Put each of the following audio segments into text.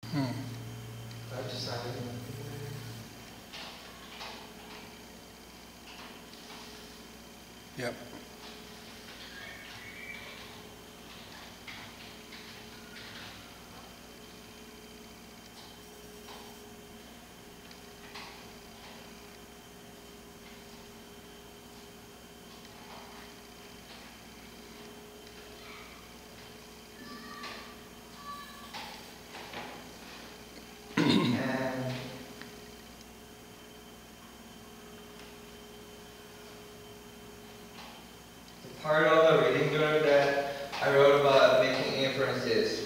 Hmm. I've decided. Yep. And the part of the reading journal that I wrote about making inferences.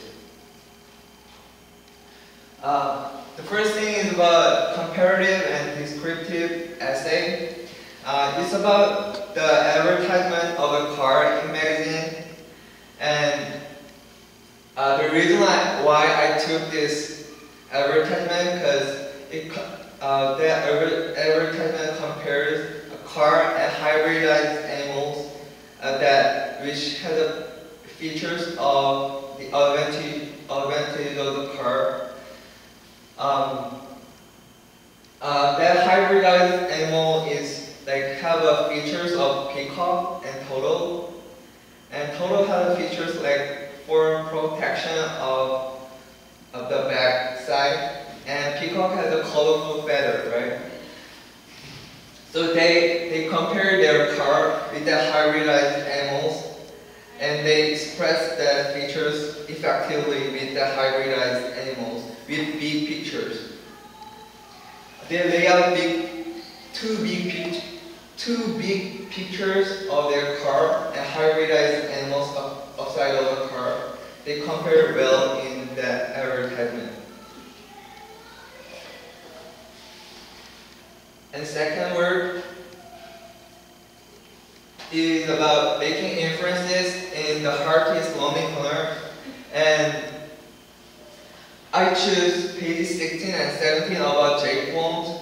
The first thing is about comparative and descriptive essay. It's about the advertisement of a car in magazine, and the reason why I took this advertisement because the advertisement compares a car and hybridized animals which has the features of the advantage of the car. That hybridized animal is like have a features of peacock and turtle, and turtle has features like for protection of the back side, and peacock has a colorful feather, right? So they compare their car with the hybridized animals, and they express the features effectively with the hybridized animals with big pictures. They lay out two big pictures of their car and hybridized animals outside of the car. They compare well in that advertisement. And second word is about making inferences in the Hartist learning corner, and I choose pages 16 and 17 about Jake Wong.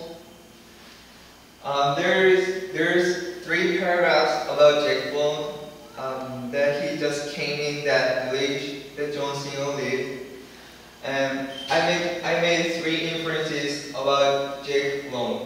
There's 3 paragraphs about Jake Wong that he just came in that village that John Cena lived, and I made 3 inferences about Jake Wong.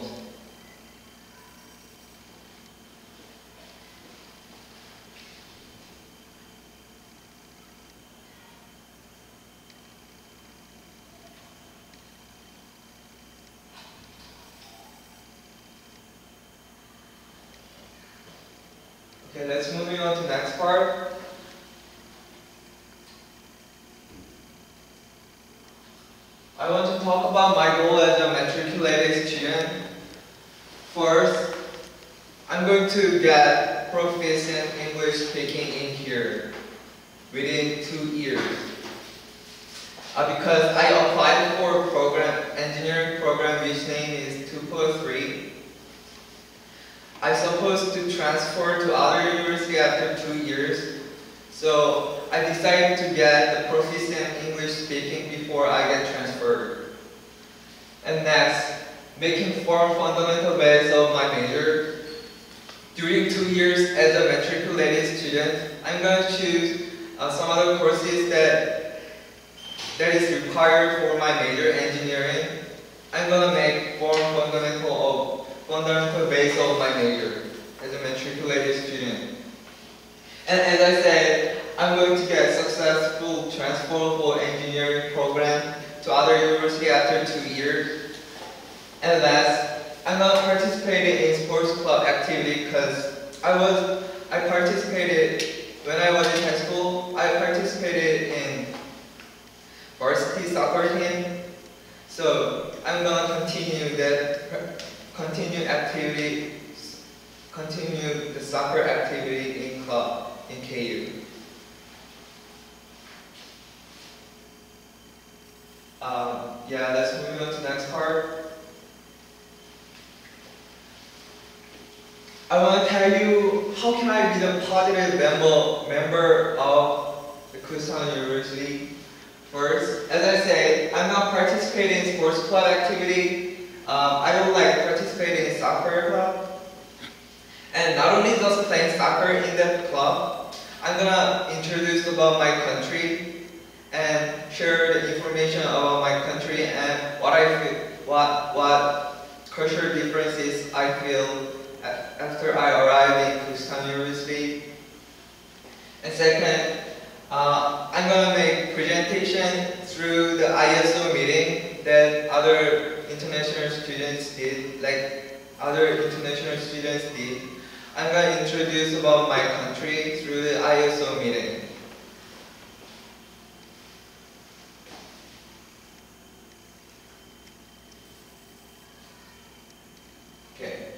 Okay, let's move on to the next part. I want to talk about my goal as a matriculated student. First, I'm going to get proficient English speaking in here within 2 years. Because I applied for a engineering program which name is 2+3. I'm supposed to transfer to other university after 2 years, so I decided to get the proficient English speaking before I get transferred. And next, making 4 fundamental base of my major. During 2 years as a matriculated student, I'm going to choose some other courses that is required for my major, engineering. I'm going to make 4 fundamental base of my major as a matriculated student. And as I said, I'm going to get successful transferable engineering program to other university after 2 years. And last, I'm not participating in sports club activity because I participated when I was in high school. I participated in varsity soccer team, so I'm gonna continue the soccer activity in club in KU. Yeah, let's move on to the next part. I want to tell you how can I be the positive member of the Kusan University. First, as I said, I'm not participating in sports club activity. I don't like participating in soccer club. And not only just playing soccer in that club, I'm gonna introduce about my country and share the information about my country what I feel, what cultural differences I feel after I arrived in Kusan University. And second, I'm gonna make presentation through the ISO meeting that other international students did, I'm gonna introduce about my country through the ISO meeting. Okay.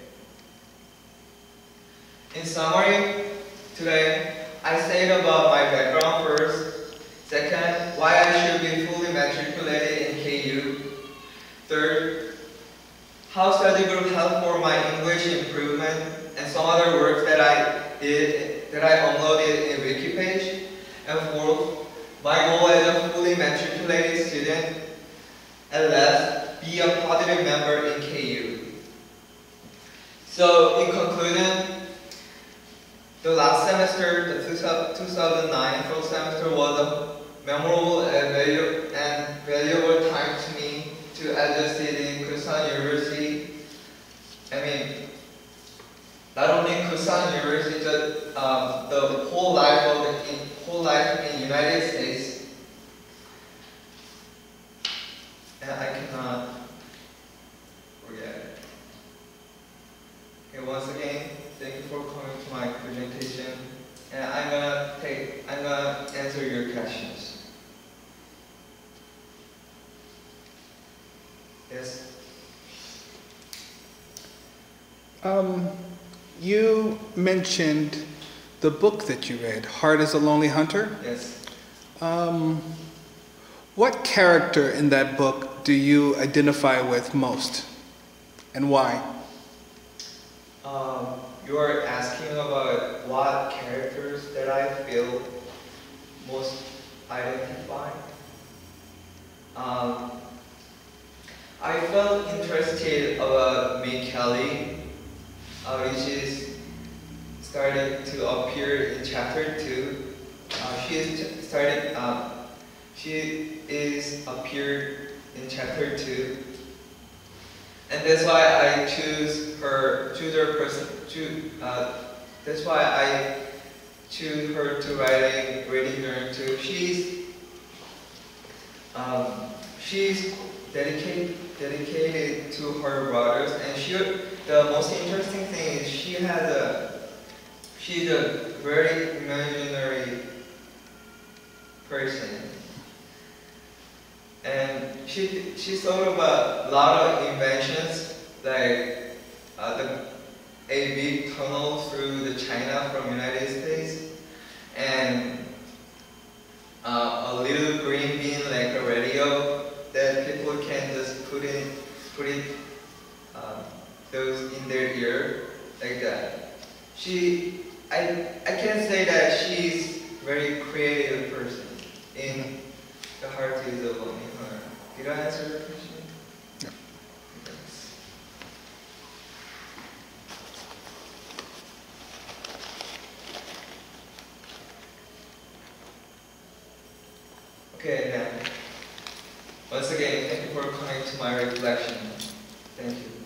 In summary, today I said about my background first. Second, why I should be fully matriculated in KU. Third, how study group helped for my English improvement and some other work that I did, that I uploaded in Wikipage. And fourth, my goal as a fully matriculated student, and last, be a positive member in KU. So in conclusion, the last semester, the 2009 fall semester, was a memorable and valuable time to me to adjust it in Kusan University. I mean, not only Kusan University, but the whole life in United States. And I cannot forget it. Okay, once again, thank you for coming to my presentation. And I'm gonna answer your questions. Yes? You mentioned the book that you read, Heart is a Lonely Hunter. Yes. What character in that book do you identify with most, and why? You're asking about what characters that I feel most identify. I felt interested about May Kelly, which is started to appear in chapter 2. She is appeared in chapter 2, and that's why I that's why I choose her to reading journal too. She's dedicated to her brothers, and the most interesting thing is she's a very imaginary person, and she thought about a lot of inventions, like a big tunnel through the China from United States, and a little green bean like a radio that people can just put those in their ear like that. I can say that she's a very creative person in The Heart is a Lonely Hunter. Did I answer your question? Yeah. Thanks. Okay, then. Once again, thank you for coming to my reflection. Thank you.